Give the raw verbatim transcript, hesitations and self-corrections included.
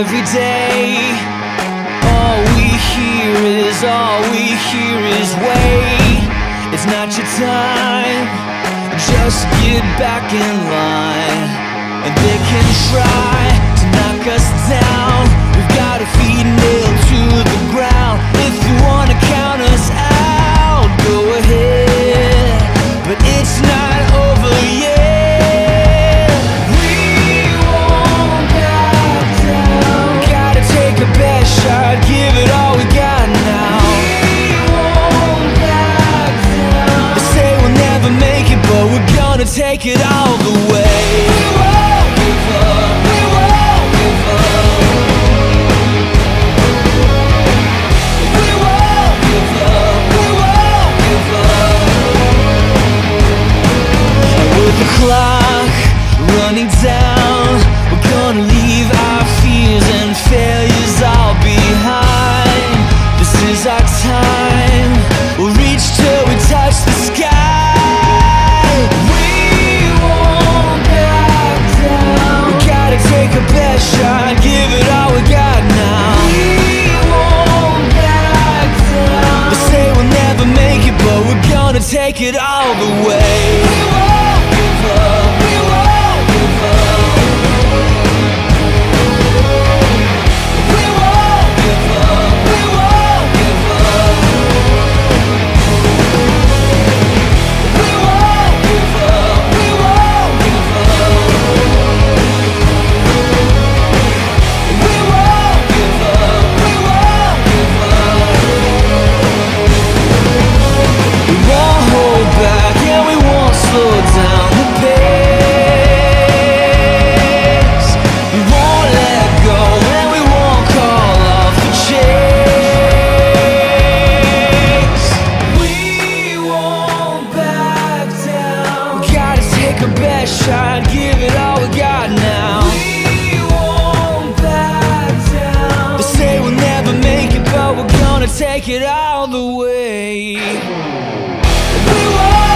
every day. All we hear is, all we hear is wait. It's not your time, just get back in line. And they can try to knock us down, we've got our feet nailed to the ground. If you wanna count us out, go ahead, but it's not over yet. We won't back down, gotta take a best shot, give it all we got now. We won't back down, they say we'll never make it, but we're gonna take it all the way. We won't give up, we won't give up. We won't give up, we won't give up. With the clock running down, we're gonna leave our fears and failures all behind. This is our time, we'll reach till we touch the sky. We won't back down, we gotta take a best shot, give it all we got now. We won't back down, they say we'll never make it, but we're gonna take it all the way. We won't give up, we won't give up. We won't give up, we won't give up. We won't give up, we won't give up. We won't give up, we won't give up. We won't hold back, yeah, we won't slow down the pace. We won't let go, and we won't call off the chase. We won't back down, we gotta take a best shot, give it all we got now. We won't back down, they say we'll never make it, but we're gonna take it all the way. We won't